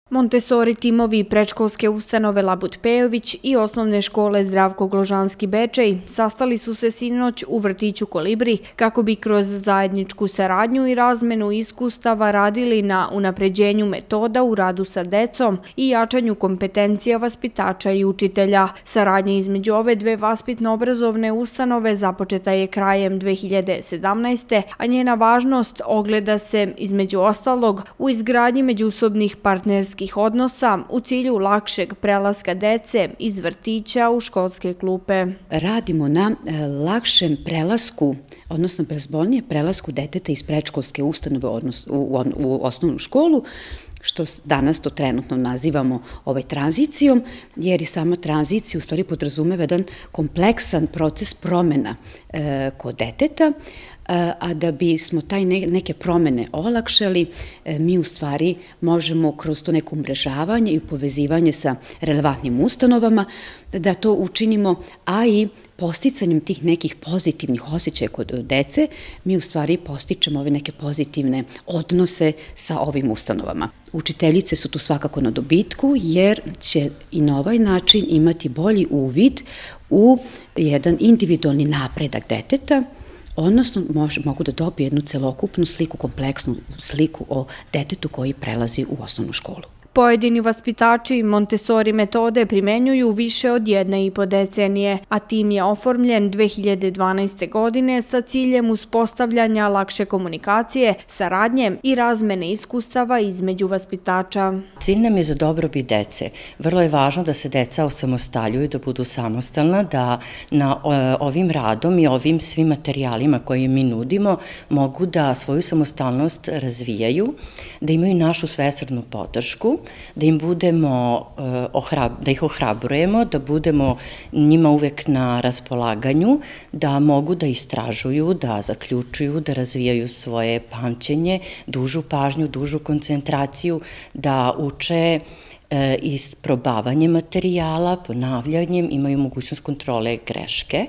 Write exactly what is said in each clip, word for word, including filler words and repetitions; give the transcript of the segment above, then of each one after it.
Montessori timovi predškolske ustanove Labud Pejović i osnovne škole Zdravko Gložanski Bečej sastali su se sinoć u vrtiću Kolibri kako bi kroz zajedničku saradnju i razmenu iskustava radili na unapređenju metoda u radu sa decom i jačanju kompetencija vaspitača i učitelja. Saradnja između ove dve vaspitno-obrazovne ustanove započeta je krajem dve hiljade sedamnaeste. a njena važnost ogleda se, između ostalog, u izgradnji međusobnih partnerskih odnosa u cilju lakšeg prelaska dece iz vrtića u školske klupe. Radimo na lakšem prelasku, odnosno bezbolnije prelasku deteta iz predškolske ustanove u osnovnu školu, što danas to trenutno nazivamo ovaj tranzicijom, jer i sama tranzicija u stvari podrazumeva jedan kompleksan proces promena kod deteta, a da bismo taj neke promene olakšali, mi u stvari možemo kroz to neko umrežavanje i povezivanje sa relevantnim ustanovama da to učinimo, a i posticanjem tih nekih pozitivnih osjećaja kod dece, mi u stvari postičemo ove neke pozitivne odnose sa ovim ustanovama. Učiteljice su tu svakako na dobitku, jer će i na ovaj način imati bolji uvid u jedan individualni napredak deteta, odnosno mogu da dobiju jednu celokupnu sliku, kompleksnu sliku o detetu koji prelazi u osnovnu školu. Pojedini vaspitači Montessori metode primenjuju više od jedne i po decenije, a tim je oformljen dve hiljade dvanaeste. godine sa ciljem uspostavljanja lakše komunikacije, saradnje i razmene iskustava između vaspitača. Cilj nam je za dobrobit dece. Vrlo je važno da se deca osamostaljuju, da budu samostalna, da na ovim radom i ovim svim materijalima koje mi nudimo mogu da svoju samostalnost razvijaju, da imaju našu svesrdnu podršku, da im budemo, da ih ohrabrujemo, da budemo njima uvek na raspolaganju, da mogu da istražuju, da zaključuju, da razvijaju svoje pamćenje, dužu pažnju, dužu koncentraciju, da uče isprobavanjem materijala, ponavljanjem, imaju mogućnost kontrole greške,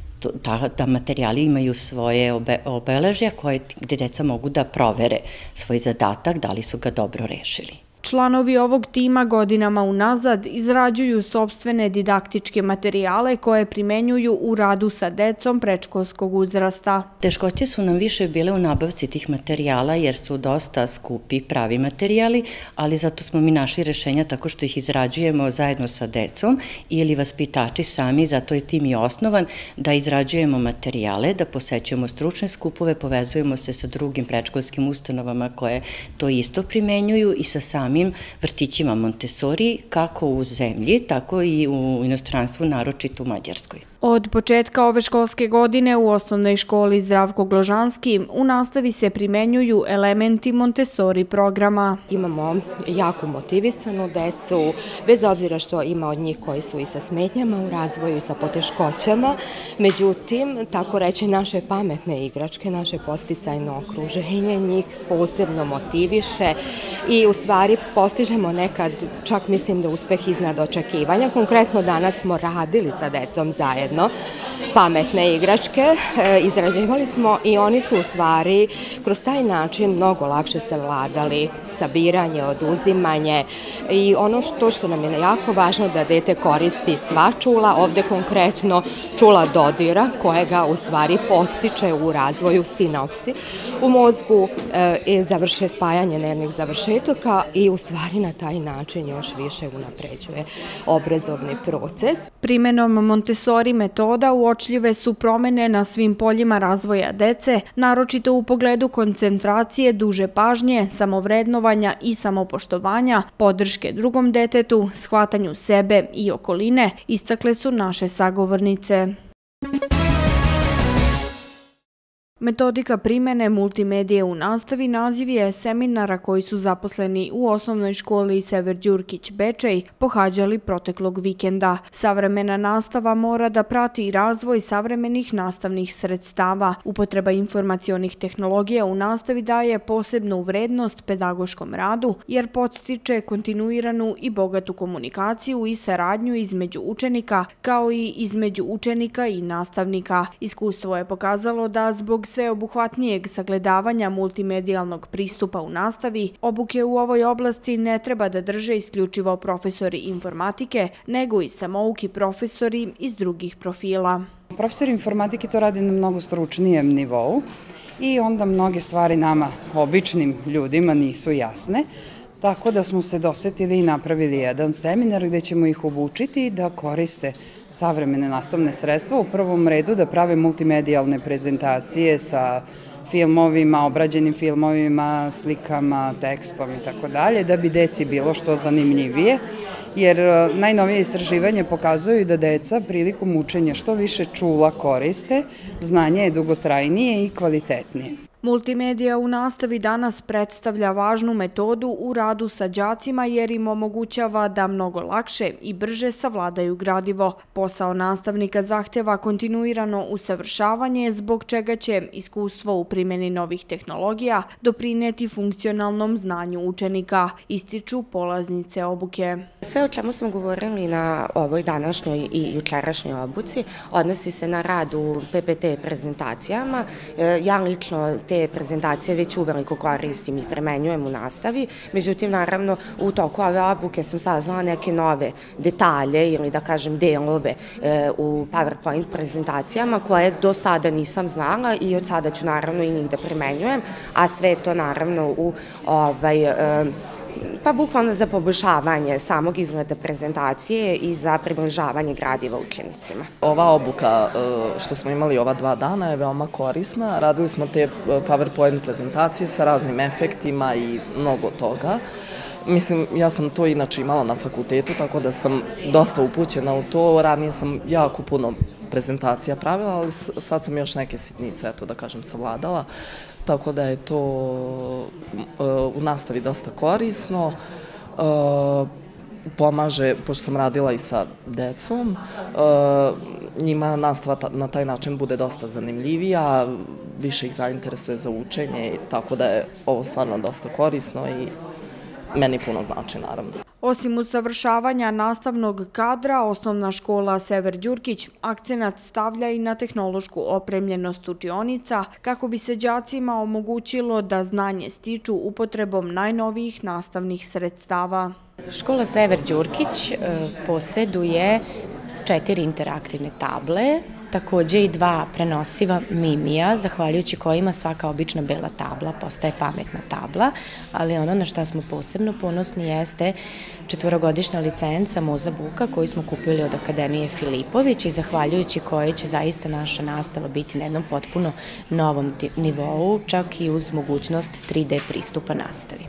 da materijali imaju svoje obeležja gde deca mogu da provere svoj zadatak, da li su ga dobro rešili. Članovi ovog tima godinama unazad izrađuju sopstvene didaktičke materijale koje primenjuju u radu sa decom predškolskog uzrasta. Teškoće su nam više bile u nabavci tih materijala jer su dosta skupi pravi materijali, ali zato smo mi našli rešenja tako što ih izrađujemo zajedno sa decom ili vaspitači sami, zato je tim i osnovan, da izrađujemo materijale, da posećujemo stručne skupove, povezujemo se sa drugim predškolskim ustanovama koje to isto primenjuju i sa samim vrtićima Montessori, kako u zemlji, tako i u inostranstvu, naročito u Mađarskoj. Od početka ove školske godine u osnovnoj školi Zdravko Gložanski u nastavi se primenjuju elementi Montessori programa. Imamo jako motivisanu decu, bez obzira što ima od njih koji su i sa smetnjama u razvoju i sa poteškoćama, međutim, tako reći, naše pametne igračke, naše podsticajno okruženje njih posebno motiviše i u stvari postižemo nekad, čak mislim da uspeh iznad očekivanja. Konkretno danas smo radili sa decom zajedno pametne igračke, izrađivali smo i oni su u stvari kroz taj način mnogo lakše savladali sabiranje, oduzimanje i ono što što nam je jako važno da dete koristi sva čula, ovde konkretno čula dodira kojega u stvari postiče u razvoju sinapsi u mozgu, završe spajanje nervnih završetaka i u stvari na taj način još više unapređuje obrazovni proces. Primenom Montessori metoda uočljive su promene na svim poljima razvoja dece, naročito u pogledu koncentracije, duže pažnje, samovrednovanja i samopoštovanja, podrške drugom detetu, shvatanju sebe i okoline, istakle su naše sagovornice. Metodika primene multimedije u nastavi naziv je seminara koji su zaposleni u osnovnoj školi Sever Đurkić Bečej pohađali proteklog vikenda. Savremena nastava mora da prati razvoj savremenih nastavnih sredstava. Upotreba informacionih tehnologija u nastavi daje posebnu vrednost pedagoškom radu jer podstiče kontinuiranu i bogatu komunikaciju i saradnju između učenika kao i između učenika i nastavnika. Iskustvo je pokazalo da zbog sveobuhvatnijeg sagledavanja multimedijalnog pristupa u nastavi, obuke u ovoj oblasti ne treba da drže isključivo profesori informatike, nego i samouki profesori iz drugih profila. Profesori informatike to rade na mnogo stručnijem nivou i onda mnoge stvari nama, običnim ljudima, nisu jasne. Tako da smo se dosetili i napravili jedan seminar gde ćemo ih obučiti da koriste savremene nastavne sredstva, u prvom redu da prave multimedijalne prezentacije sa filmovima, obrađenim filmovima, slikama, tekstom i tako dalje, da bi deci bilo što zanimljivije, jer najnovije istraživanje pokazuju da deca prilikom učenja što više čula koriste, znanje je dugotrajnije i kvalitetnije. Multimedija u nastavi danas predstavlja važnu metodu u radu sa đacima jer im omogućava da mnogo lakše i brže savladaju gradivo. Posao nastavnika zahteva kontinuirano usavršavanje, zbog čega će iskustvo u primjeni novih tehnologija doprineti funkcionalnom znanju učenika, ističu polaznice obuke. Sve o čemu smo govorili na ovoj današnjoj i jučerašnjoj obuci odnosi se na rad u P P T prezentacijama. Ja lično te prezentacije već uveliko koristim i premenjujem u nastavi, međutim, naravno, u toku ove obuke sam saznala neke nove detalje ili, da kažem, delove u PowerPoint prezentacijama koje do sada nisam znala i od sada ću, naravno, i njih da premenjujem, a sve to, naravno, u ovaj... pa bukvalno za poboljšavanje samog izgleda prezentacije i za približavanje gradiva učenicima. Ova obuka što smo imali ova dva dana je veoma korisna. Radili smo te PowerPoint prezentacije sa raznim efektima i mnogo toga. Mislim, ja sam to inače imala na fakultetu, tako da sam dosta upućena u to. Ranije sam jako puno prezentacija pravila, ali sad sam još neke sitnice, eto da kažem, savladala. Tako da je to u nastavi dosta korisno, pomaže, pošto sam radila i sa decom, njima nastava na taj način bude dosta zanimljivija, više ih zainteresuje za učenje, tako da je ovo stvarno dosta korisno i meni puno znači, naravno. Osim usavršavanja nastavnog kadra, osnovna škola Sever Đurkić akcenat stavlja i na tehnološku opremljenost učionica kako bi se đacima omogućilo da znanje stiču upotrebom najnovijih nastavnih sredstava. Škola Sever Đurkić poseduje četiri interaktivne table, takođe i dva prenosiva Mimija, zahvaljujući kojima svaka obična bela tabla postaje pametna tabla, ali ono na šta smo posebno ponosni jeste četvorogodišnja licenca Moza Buka koju smo kupili od Akademije Filipović i zahvaljujući kojoj će zaista naša nastava biti na jednom potpuno novom nivou, čak i uz mogućnost tri D pristupa nastavi.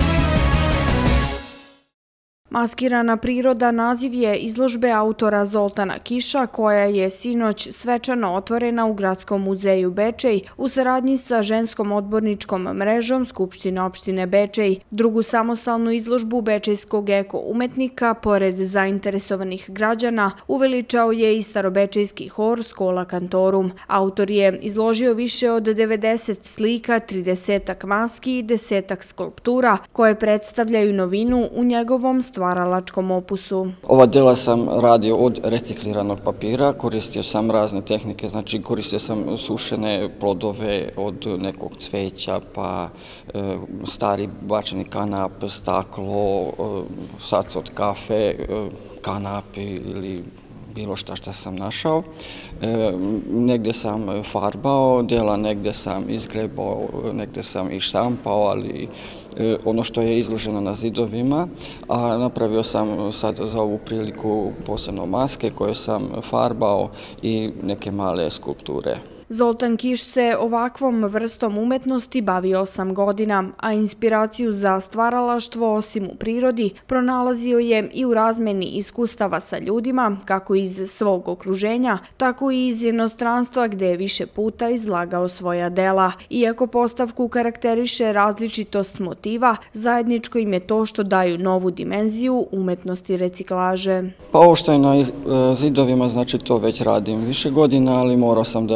Maskirana priroda naziv je izložbe autora Zoltana Kiša, koja je sinoć svečano otvorena u Gradskom muzeju Bečej u saradnji sa ženskom odborničkom mrežom Skupštine opštine Bečej. Drugu samostalnu izložbu bečejskog eko-umetnika, pored zainteresovanih građana, uveličao je i starobečejski hor Skola Kantorum. Autor je izložio više od devedeset slika, tridesetak maski i desetak skulptura, koje predstavljaju novinu u njegovom stvaralačkom opusu. Ova dela sam radio od recikliranog papira, koristio sam razne tehnike, znači koristio sam sušene plodove od nekog cveća, pa stari bačeni kanap, staklo, sac od kafe, kanapi ili bilo šta šta sam našao. Negde sam farbao, dela negde sam izgrebao, negde sam i štampao, ali ono što je izloženo na zidovima, a napravio sam sad za ovu priliku posebno maske koje sam farbao i neke male skulpture. Zoltan Kiš se ovakvom vrstom umetnosti bavi osam godina, a inspiraciju za stvaralaštvo osim u prirodi pronalazio je i u razmeni iskustava sa ljudima, kako iz svog okruženja, tako i iz inostranstva gde je više puta izlagao svoja dela. Iako postavku karakteriše različitost motiva, zajedničko im je to što daju novu dimenziju umetnosti reciklaže. Pa ovo što je na zidovima, znači to već radim više godina, ali morao sam da isprobam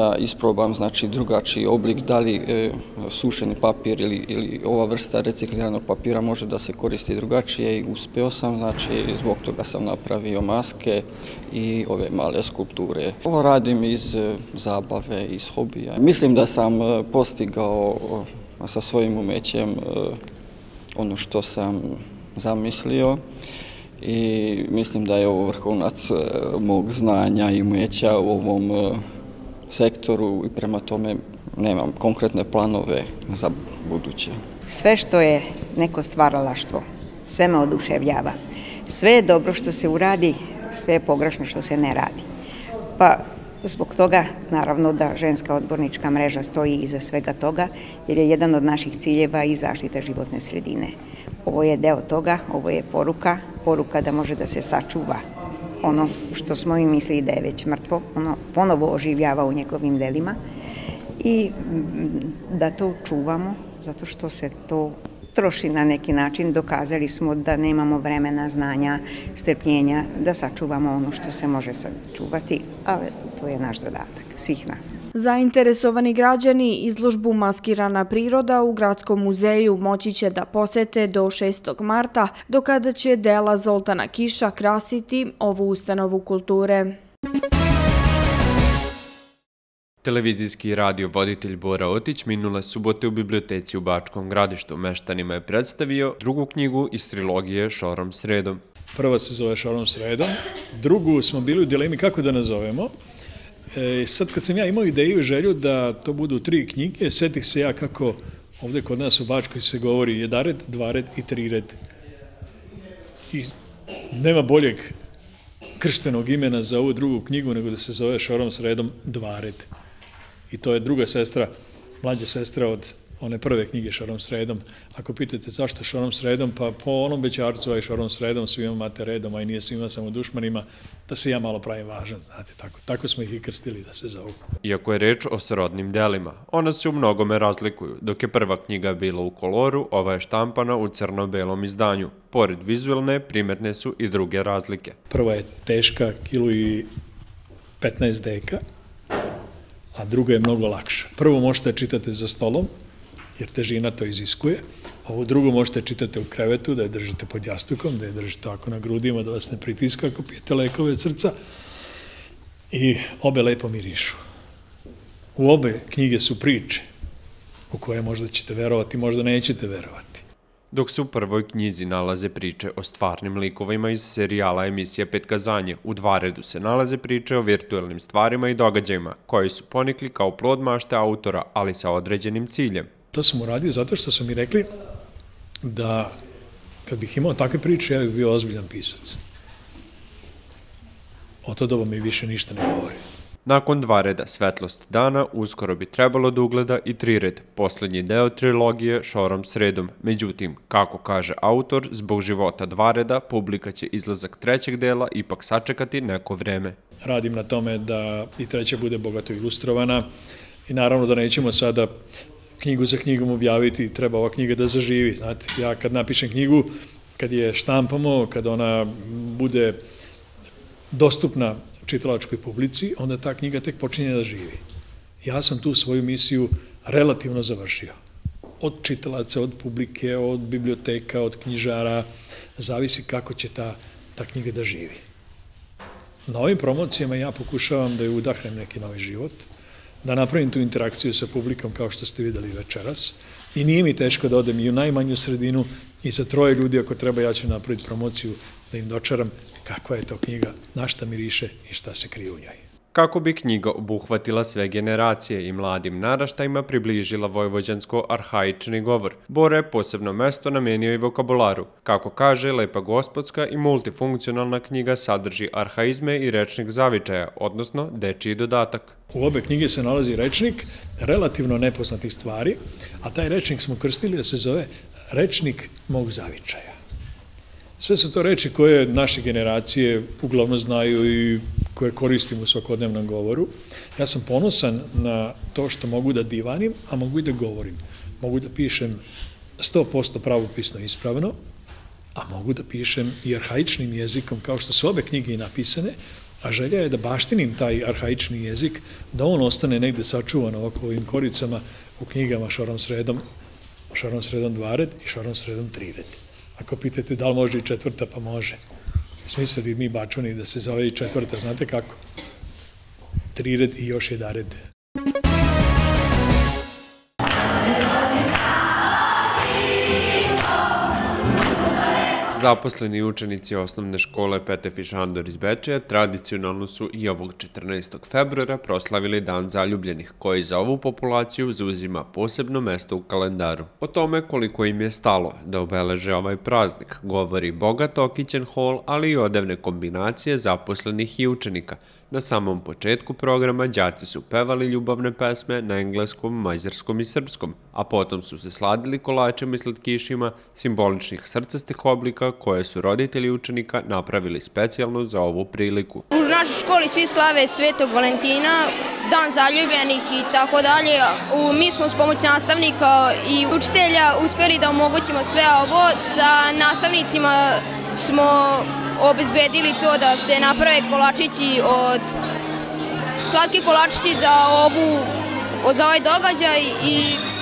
isprobam, znači, drugačiji oblik, da li sušeni papir ili ova vrsta recikliranog papira može da se koristi drugačije i uspeo sam, znači, zbog toga sam napravio maske i ove male skulpture. Ovo radim iz zabave, iz hobija. Mislim da sam postigao sa svojim umećem ono što sam zamislio i mislim da je ovo vrhunac mog znanja i umeća u ovom sektoru i prema tome nemam konkretne planove za buduće. Sve što je neko stvaralaštvo, sve me oduševljava. Sve je dobro što se uradi, sve je pogrešno što se ne radi. Pa zbog toga, naravno da ženska odbornička mreža stoji iza svega toga, jer je jedan od naših ciljeva i zaštita životne sredine. Ovo je deo toga, ovo je poruka, poruka da može da se sačuva ono što smo i mislili da je već mrtvo, ono ponovo oživljava u njegovim delima i da to čuvamo, zato što se to troši na neki način. Dokazali smo da nemamo vremena, znanja, strpljenja, da sačuvamo ono što se može sačuvati, ali to je naš zadatak, svih nas. Zainteresovani građani izložbu Maskirana priroda u Gradskom muzeju moći će da posete do šestog marta, do kada će dela Zoltana Kiša krasiti ovu ustanovu kulture. Televizijski i radio voditelj Bora Otić minule subote u biblioteci u Bačkom Gradištu meštanima je predstavio drugu knjigu iz trilogije Šorom sredom. Prva se zove Šorom sredom, drugu smo bili u dilemi kako da nazovemo. Sad kad sam ja imao ideju i želju da to budu tri knjige, setih se ja kako ovde kod nas u Bačkoj se govori jedared, dvared i trired. I nema boljeg krštenog imena za ovu drugu knjigu nego da se zove Šorom sredom dvared. I to je druga sestra, mlađa sestra od one prve knjige Šorom sredom. Ako pitate zašto Šorom sredom, pa po onom bećarcu, aj Šorom sredom, svima mate redom, a i nije svima samo dušmanima, da se ja malo pravim važan, znate, tako. Tako smo ih i krstili da se zovu. Iako je reč o srodnim delima, ona se u mnogome razlikuju. Dok je prva knjiga bila u koloru, ova je štampana u crno-belom izdanju. Pored vizualne, primetne su i druge razlike. Prva je teška, kilu i petnaest deka, a druga je mnogo lakša. Prvo možete čitati za stolom, jer težina to iziskuje. Ovo drugo možete čitati u krevetu, da je držite pod jastukom, da je držite ovako na grudima, da vas ne pritiska ako pijete lekove od srca. I obe lepo mirišu. U obe knjige su priče u koje možda ćete verovati, možda nećete verovati. Dok se u prvoj knjizi nalaze priče o stvarnim likovima iz serijala emisija Petkazanje, u Dvaredu se nalaze priče o virtuelnim stvarima i događajima, koji su ponikli kao plod mašte autora, ali sa određenim ciljem. To sam uradio zato što su mi rekli da kad bih imao takve priče, ja bih bio ozbiljan pisac. O to doba mi više ništa ne govori. Nakon Dvareda, Svetlost dana, uskoro bi trebalo da ugleda i Trired, poslednji deo trilogije Šorom sredom. Međutim, kako kaže autor, zbog života Dvareda, publika će izlazak trećeg dela ipak sačekati neko vreme. Radim na tome da i treća bude bogato ilustrovana i naravno da nećemo sada knjigu za knjigom objaviti, treba ova knjiga da zaživi. Znate, ja kad napišem knjigu, kad je štampamo, kad ona bude dostupna čitalačkoj publici, onda ta knjiga tek počinje da živi. Ja sam tu svoju misiju relativno završio. Od čitalaca, od publike, od biblioteka, od knjižara, zavisi kako će ta, ta knjiga da živi. Na ovim promocijama ja pokušavam da je udahnem neki novi život, da napravim tu interakciju sa publikom kao što ste videli večeras. I nije mi teško da odem i u najmanju sredinu i sa troje ljudi, ako treba, ja ću napraviti promociju da im dočaram kakva je to knjiga, na šta miriše i šta se krije u njoj. Kako bi knjiga obuhvatila sve generacije i mladim naraštajima približila vojvođansko-arhaični govor, Bora je posebno mesto namenio i vokabularu. Kako kaže, lepa gospodska i multifunkcionalna knjiga sadrži arhaizme i rečnik zavičaja, odnosno dečiji dodatak. U obe knjige se nalazi rečnik relativno nepoznatih stvari, a taj rečnik smo krstili da se zove rečnik mog zavičaja. Sve su to reči koje naše generacije uglavnom znaju i koje koristim u svakodnevnom govoru. Ja sam ponosan na to što mogu da divanim, a mogu i da govorim. Mogu da pišem sto posto pravopisno ispravno, a mogu da pišem i arhaičnim jezikom, kao što su obe knjige i napisane, A želja je da baštinim taj arhaični jezik, da on ostane negde sačuvan ovako ovim koricama u knjigama šorom sredom, šorom sredom dvared i šorom sredom trired. Ako pitate da li može i četvrta, pa može. Smislili mi Bačvani da se zove i četvrta, znate kako? Trired i još jedared. Zaposleni učenici osnovne škole Petef i Šandor iz Bečeja tradicionalno su i ovog četrnaestog februara proslavili Dan zaljubljenih, koji za ovu populaciju zauzima posebno mesto u kalendaru. O tome koliko im je stalo da obeleže ovaj praznik govori bogat okićen hol, ali i odevne kombinacije zaposlenih i učenika. Na samom početku programa đaci su pevali ljubavne pesme na engleskom, mađarskom i srpskom, a potom su se sladili kolačima i slatkišima simboličnih srcastih oblika koje su roditelji učenika napravili specijalno za ovu priliku. U našoj školi svi slave Svetog Valentina, Dan zaljubljenih i tako dalje. Mi smo s pomoć nastavnika i učitelja uspeli da omogućimo sve ovo. Sa nastavnicima smo obezbedili to da se naprave kolačići od slatki kolačići za ovu za ovaj događaj i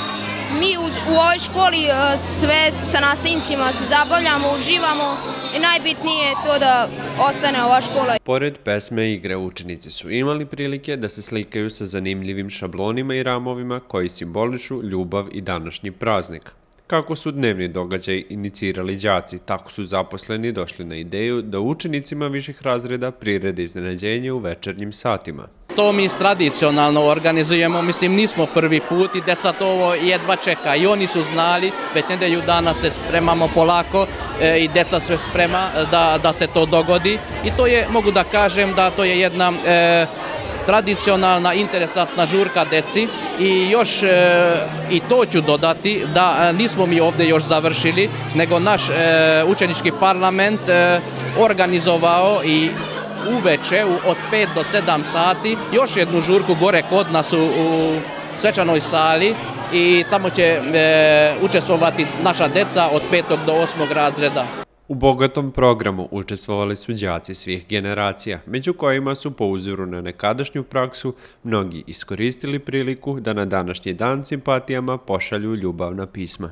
mi u ovoj školi sve sa nastavnicima se zabavljamo, uživamo i najbitnije je to da ostane ova škola. Pored pesme i igre, učenici su imali prilike da se slikaju sa zanimljivim šablonima i ramovima koji simbolišu ljubav i današnji praznik. Kako su dnevni događaj inicirali đaci, tako su zaposleni došli na ideju da učenicima viših razreda prirede iznenađenje u večernjim satima. To mi tradicionalno organizujemo, mislim nismo prvi put i deca to ovo jedva čeka i oni su znali, već nedelju dana se spremamo polako i deca sve sprema da se to dogodi i to je, mogu da kažem da to je jedna tradicionalna, interesantna žurka deci i još i to ću dodati da nismo mi ovdje još završili, nego naš učenički parlament organizovao i uveče od pet do sedam sati još jednu žurku gore kod nas u svečanoj sali i tamo će učestvovati naša deca od petog do osmog razreda. U bogatom programu učestvovali su đaci svih generacija, među kojima su po uzoru na nekadašnju praksu mnogi iskoristili priliku da na današnji dan simpatijama pošalju ljubavna pisma.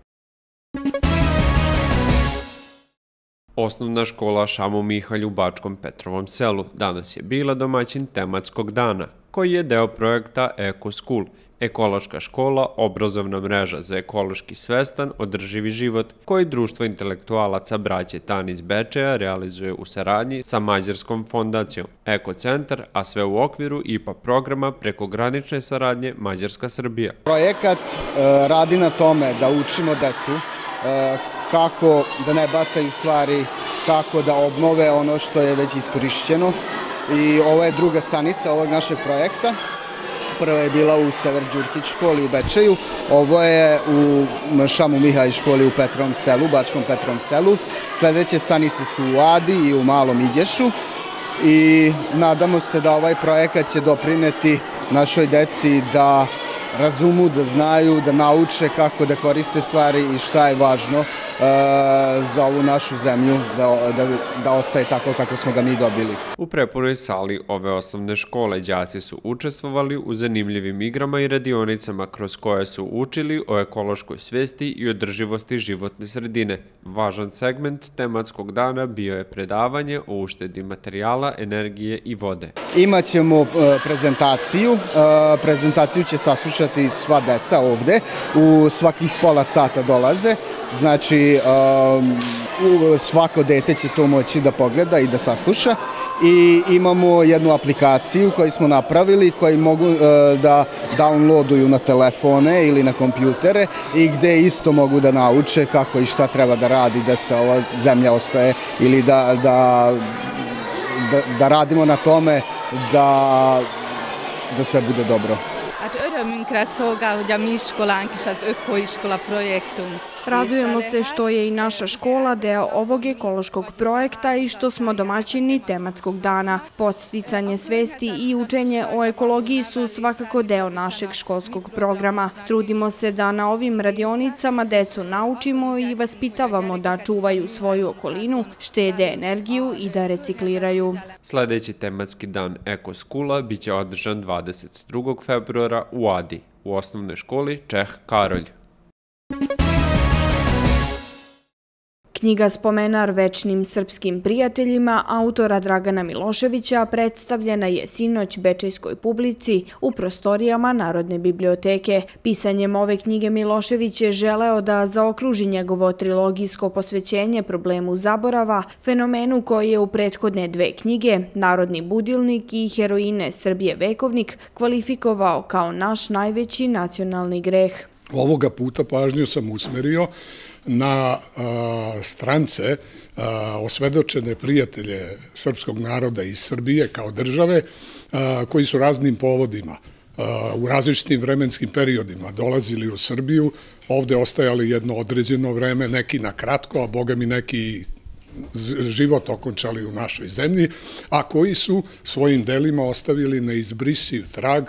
Osnovna škola Šamo Mihalj u Bačkom Petrovom selu danas je bila domaćin tematskog dana, koji je deo projekta Eko School, ekološka škola, obrazovna mreža za ekološki svestan, održivi život, koji Društvo intelektualaca braće Tan iz Bečeja realizuje u saradnji sa Mađarskom fondacijom Eko Centar, a sve u okviru I P A programa prekogranične saradnje Mađarska-Srbija. Projekat radi na tome da učimo decu kako da ne bacaju stvari, kako da obnove ono što je već iskorišćeno. I ovo je druga stanica ovog našeg projekta. Prva je bila u Sever Đurkić školi u Bečeju, ovo je u Šamu Mihalj školi u Petrovom selu, Bačkom Petrovom selu. Sljedeće stanice su u Adi I u Malom Iđešu i nadamo se da ovaj projekat će doprineti našoj deci da razumu, da znaju, da nauče kako da koriste stvari I šta je važno za ovu našu zemlju, da ostaje tako kako smo ga mi dobili. U prepunoj sali ove osnovne škole đaci su učestvovali u zanimljivim igrama I radionicama kroz koje su učili o ekološkoj svesti I održivosti životne sredine. Važan segment tematskog dana bio je predavanje o uštedi materijala, energije I vode. Imaćemo prezentaciju, prezentaciju će saslušati sva deca ovde, u svakih pola sata dolaze, znači svako dete će to moći da pogleda I da sasluša I imamo jednu aplikaciju koju smo napravili koji mogu da downloaduju na telefone ili na kompjutere I gde isto mogu da nauče kako I šta treba da radi da se ova zemlja ostaje ili da, da, da, da radimo na tome da, da sve bude dobro. Hát örömünkre szolgál, hogy a mi iskolánk is az ökoiskola projektunk Radujemo se što je i naša škola deo ovog ekološkog projekta i što smo domaćini tematskog dana. Podsticanje svesti i učenje o ekologiji su svakako deo našeg školskog programa. Trudimo se da na ovim radionicama decu naučimo i vaspitavamo da čuvaju svoju okolinu, štede energiju i da recikliraju. Sledeći tematski dan Eko Skula biće održan dvadeset drugog februara u Adi, u osnovnoj školi Čeh Karolj. Knjiga Spomenar večnim srpskim prijateljima autora Dragana Miloševića predstavljena je sinoć bečejskoj publici u prostorijama Narodne biblioteke. Pisanjem ove knjige Milošević je želeo da zaokruži njegovo trilogijsko posvećenje problemu zaborava, fenomenu koji je u prethodne dve knjige, Narodni budilnik i Heroine Srbije vekovnik, kvalifikovao kao naš najveći nacionalni greh. Ovoga puta pažnju sam usmerio na a, strance, a, osvedočene prijatelje srpskog naroda iz Srbije kao države, a, koji su raznim povodima a, u različitim vremenskim periodima dolazili u Srbiju, ovde ostajali jedno određeno vreme, neki na kratko, a boga mi neki život okončali u našoj zemlji, a koji su svojim delima ostavili neizbrisiv trag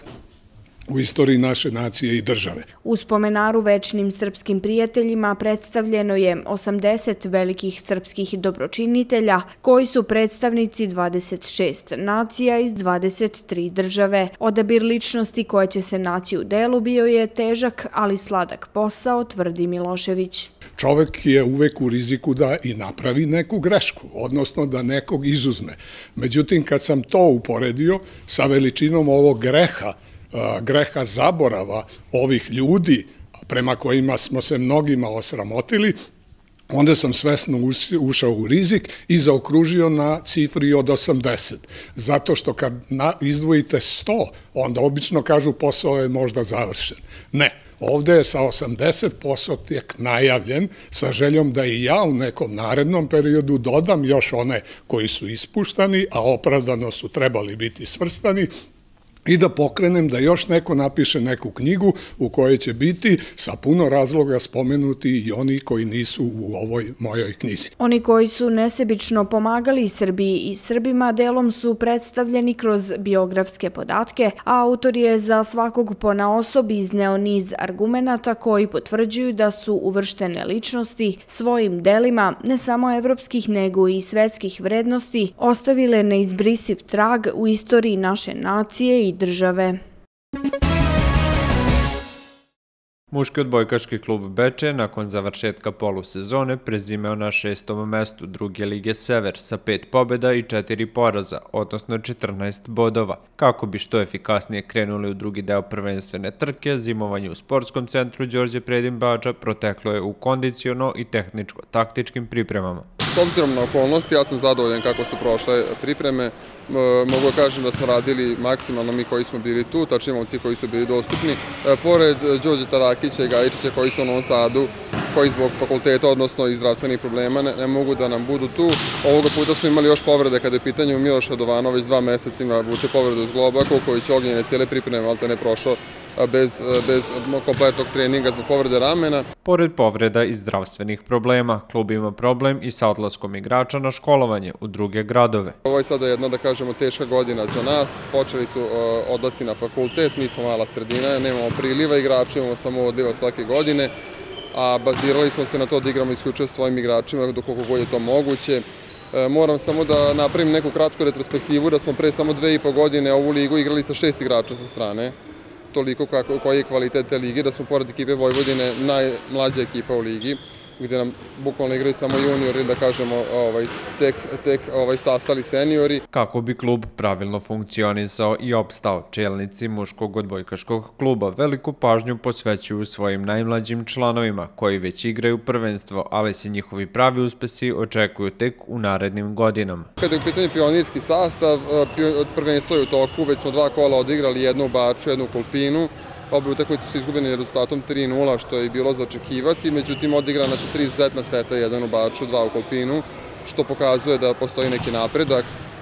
u istoriji naše nacije i države. U Spomenaru večnim srpskim prijateljima predstavljeno je osamdeset velikih srpskih dobročinitelja koji su predstavnici dvadeset šest nacija iz dvadeset tri države. Odabir ličnosti koje će se naći u delu bio je težak, ali sladak posao, tvrdi Milošević. Čovek je uvek u riziku da i napravi neku grešku, odnosno da nekog izuzme. Međutim, kad sam to uporedio sa veličinom ovog greha, greha zaborava ovih ljudi prema kojima smo se mnogima osramotili, onda sam svesno ušao u rizik i zaokružio na cifri od osamdeset. Zato što kad izdvojite sto, onda obično kažu posao je možda završen. Ne. Ovde je sa osamdeset posao tek najavljen, sa željom da i ja u nekom narednom periodu dodam još one koji su ispuštani, a opravdano su trebali biti svrstani, i da pokrenem da još neko napiše neku knjigu u kojoj će biti sa puno razloga spomenuti i oni koji nisu u ovoj mojoj knjizi. Oni koji su nesebično pomagali Srbiji i Srbima delom su predstavljeni kroz biografske podatke, a autor je za svakog ponaosob izneo niz argumenata koji potvrđuju da su uvrštene ličnosti svojim delima, ne samo evropskih nego i svetskih vrednosti, ostavile neizbrisiv trag u istoriji naše nacije i države. Muški odbojkaški klub Bečej nakon završetka polusezone prezimeo na šestom mestu druge lige Sever sa pet pobjeda i četiri poraza, odnosno četrnaest bodova. Kako bi što efikasnije krenuli u drugi deo prvenstvene trke, zimovanje u sportskom centru Đorđe Predin Bača proteklo je u kondiciono i tehničko-taktičkim pripremama. S obzirom na okolnosti, ja sam zadovoljan kako su prošle pripreme. Mogu da kažem da smo radili maksimalno mi koji smo bili tu, tačnije momci koji su bili dostupni. Pored Đorđe Tarakića i Gajičića koji su u Novom Sadu, koji zbog fakulteta, odnosno i zdravstvenih problema, ne mogu da nam budu tu. Ovoga puta smo imali još povrede kada je pitanje Miloš Radovanović, dva meseca ima vuče povredu uz Globaku, koji će ognjene cijele pripreme, ali te ne prošao bez, bez kompletnog treninga zbog povrede ramena. Pored povreda i zdravstvenih problema, klub ima problem i sa odlaskom igrača na školovanje u druge gradove. Ovo je sada jedna, da kažemo, teška godina za nas. Počeli su odlasi na fakultet, mi smo mala sredina, nemamo priliva igrača, imamo samo odliva svake godine, a bazirali smo se na to da igramo isključivo svojim igračima, dok koliko god je to moguće. Moram samo da napravim neku kratku retrospektivu, da smo pre samo dve i po godine ovu ligu igrali sa šest igrača sa strane. Toliko koji je kvalitet te lige, da smo pored ekipe Vojvodine najmlađa ekipa u ligi, gde nam bukvalno igraju samo juniori, da kažemo, tek stasali seniori. Kako bi klub pravilno funkcionisao i opstao, čelnici muškog odbojkaškog kluba veliku pažnju posvećuju svojim najmlađim članovima, koji već igraju prvenstvo, ali se njihovi pravi uspesi očekuju tek u narednim godinama. Kada je u pitanju pionirski sastav, prvenstvo je u toku, već smo dva kola odigrali, jednu u Baču, jednu u Kolpinu. Obe utakmice su izgubljene rezultatom tri nula, što je bilo za očekivati, međutim odigrana su tri izuzetna seta, jedan u Baču, dva u Kolpinu, što pokazuje da postoji neki napredak.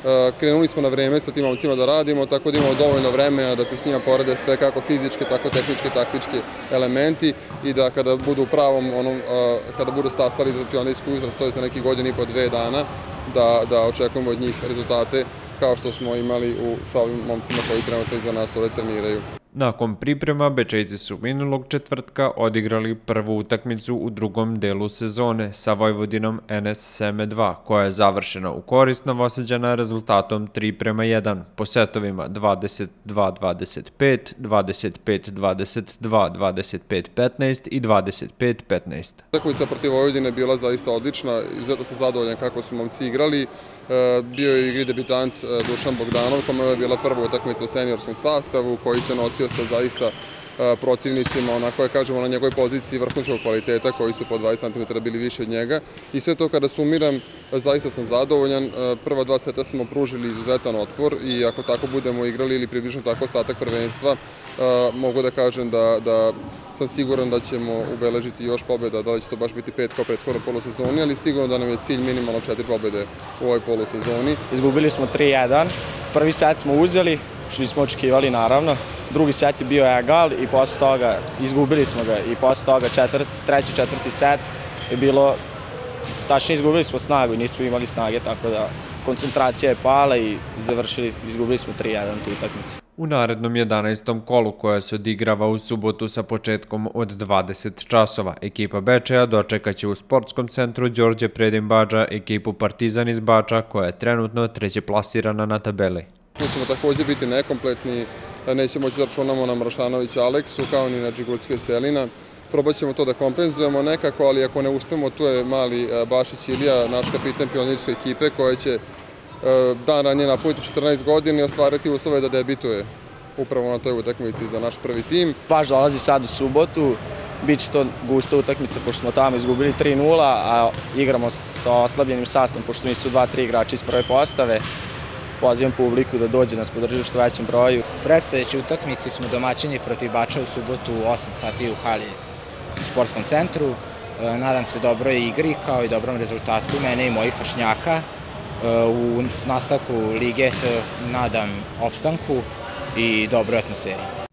Krenuli smo na vreme sa tim momcima da radimo, tako da imamo dovoljno vremena da se s njima porede sve kako fizičke, tako tehničke, taktički elementi i da kada budu u pravom, kada budu stasali za pionirski uzrast, to je za neki godin i po dve dana, da očekujemo od njih rezultate kao što smo imali sa ovim momcima koji trenutno iza nas ovdje treniraju. Nakon priprema, Bečejci su minulog četvrtka odigrali prvu utakmicu u drugom delu sezone sa Vojvodinom N S Seme dva, koja je završena u korist Novosađana rezultatom tri prema jedan, po setovima dvadeset dva dvadeset pet, dvadeset pet dvadeset dva, dvadeset pet petnaest i dvadeset pet petnaest. Utakmica protiv Vojvodine je bila zaista odlična, izuzetno sam zadovoljan kako su momci igrali. Bio je igri debitant Dušan Bogdanov, kome je bila prva utakmica u seniorskom sastavu, koji se nosio sa zaista protivnicima, onako je kažemo na njegovoj poziciji vrhunskog kvaliteta, koji su po dvadeset centimetara bili više od njega. I sve to kada sumiram, zaista sam zadovoljan. Prva dva seta smo pružili izuzetan otpor i ako tako budemo igrali ili približno tako ostatak prvenstva, mogu da kažem da sam siguran da ćemo ubeležiti još pobjeda, da li će to baš biti pet kao prethodnoj polusezoni, ali sigurno da nam je cilj minimalno četiri pobjede u ovoj polusezoni. Izgubili smo tri jedan, prvi set smo uzeli, što nismo očekivali naravno, drugi set je bio egal i posle toga izgubili smo ga i posle toga treći, četvrti set je bilo, tačnije izgubili smo snagu i nismo imali snage, tako da koncentracija je pala i završili, izgubili smo tri jedan tu utakmicu. U narednom jedanaestom kolu, koja se odigrava u subotu sa početkom od dvadeset časova, ekipa Bečeja dočekaće u sportskom centru Đorđe Predin Badža ekipu Partizan iz Bača, koja je trenutno treće plasirana na tabeli. Mi ćemo također biti nekompletni, nećemo moći da računamo na Mrašanovića Aleksu, kao ni na Džigulski Veselina. Probat ćemo to da kompenzujemo nekako, ali ako ne uspemo, tu je mali Bašić Ilija, naš kapitan pionirske ekipe, koja će dan ranije napuniti četrnaest godina i ostvariti uslove da debituje upravo na toj utakmici za naš prvi tim. Baš dolazi sad u subotu, bit će to gusta utakmica, pošto smo tamo izgubili tri nula, a igramo sa oslabljenim sastavom, pošto nisu dva, tri igrača iz prve postave. Pozivam publiku da dođe nas podrži u što većem broju. U predstojećoj utakmici smo domaćini protiv Bača u subotu u osam sati u hali u sportskom centru. Nadam se dobroj igri kao i dobrom rezultatu mene i mojih vršnjaka. U nastavku lige se nadam opstanku i dobroj atmosferi.